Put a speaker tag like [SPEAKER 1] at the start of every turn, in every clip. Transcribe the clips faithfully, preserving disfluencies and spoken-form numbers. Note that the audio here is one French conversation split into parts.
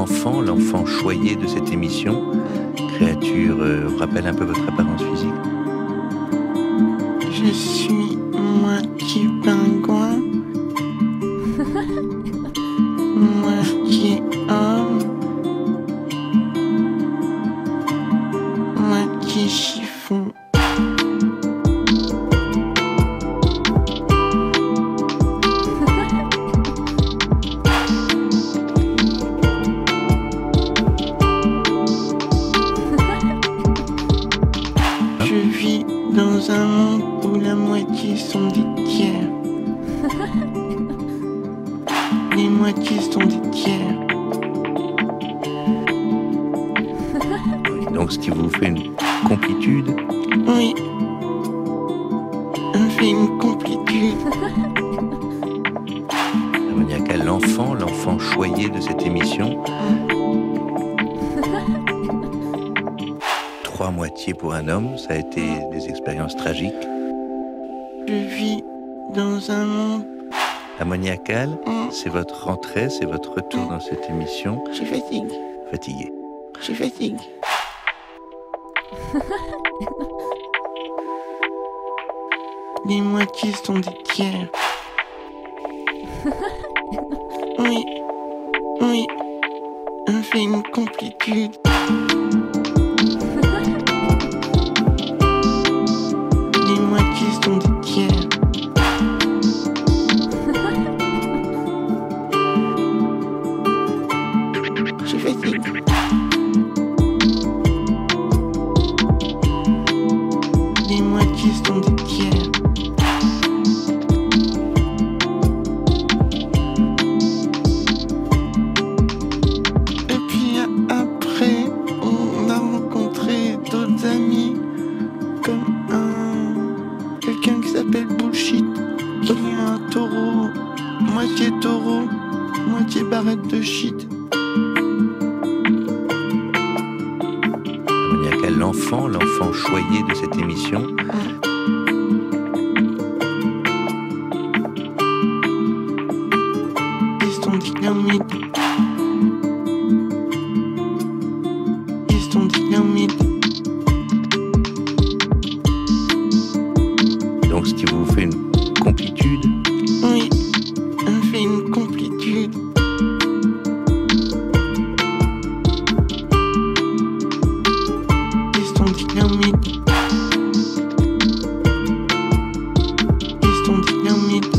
[SPEAKER 1] l'enfant, l'enfant choyé de cette émission. Créature, euh, rappelle un peu votre apparence physique.
[SPEAKER 2] Je suis moitié pingouin, moitié homme, moitié chiffon. Je vis dans un monde où la moitié sont des tiers. Les moitiés sont des tiers.
[SPEAKER 1] Oui, donc ce qui vous fait une complétude.
[SPEAKER 2] Oui. On fait une complétude.
[SPEAKER 1] L'ammoniacal, l'enfant, l'enfant choyé de cette émission. Trois moitiés pour un homme, ça a été des expériences tragiques.
[SPEAKER 2] Je vis dans un monde.
[SPEAKER 1] L'ammoniacal,
[SPEAKER 2] Mm.
[SPEAKER 1] c'est votre rentrée, c'est votre retour dans cette émission.
[SPEAKER 2] Je fatigue.
[SPEAKER 1] Fatigué.
[SPEAKER 2] Je fatigue. Les moitiés sont des tiers. Oui. Oui. On fait une complétude. Les moitiés sont des tiers. Je fatigue. Les moitiés sont des tiers. Et puis après, on a rencontré d'autres amis, comme un quelqu'un qui s'appelle Bullshit, qui est un taureau, moitié taureau, moitié barrette de shit.
[SPEAKER 1] L'ammoniacal, l'enfant, l'enfant choyé de cette émission.
[SPEAKER 2] Ils sont dynamites. Ils sont dynamites.
[SPEAKER 1] Donc ce qui vous fait une complétude.
[SPEAKER 2] Oui, on fait une complétude. Ils sont dynamites. Ils sont dynamites.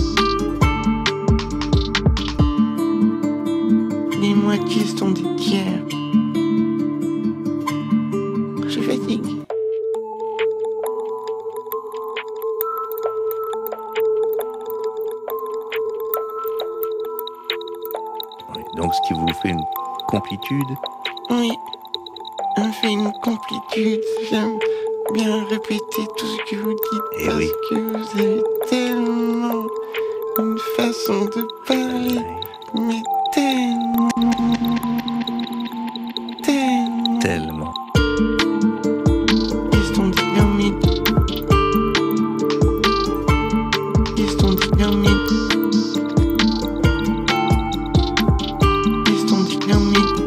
[SPEAKER 2] Les moitiés sont des tiers. Je fatigue.
[SPEAKER 1] Oui, donc ce qui vous fait une complétude.
[SPEAKER 2] Oui, on fait une complétude. J'aime bien répéter tout ce que vous dites
[SPEAKER 1] Eh
[SPEAKER 2] parce
[SPEAKER 1] oui.
[SPEAKER 2] que vous avez tellement une façon de parler, mais tellement, tellement.
[SPEAKER 1] Tellement.
[SPEAKER 2] Ils sont dynamites. Ils sont dynamites. Ils sont dynamites.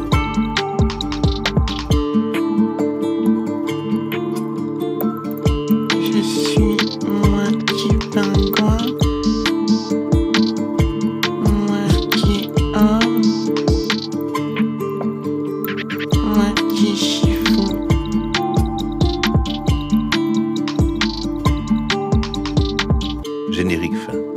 [SPEAKER 2] Je suis moitié pingouin, moitié homme, moitié chiffon.
[SPEAKER 1] Générique fin.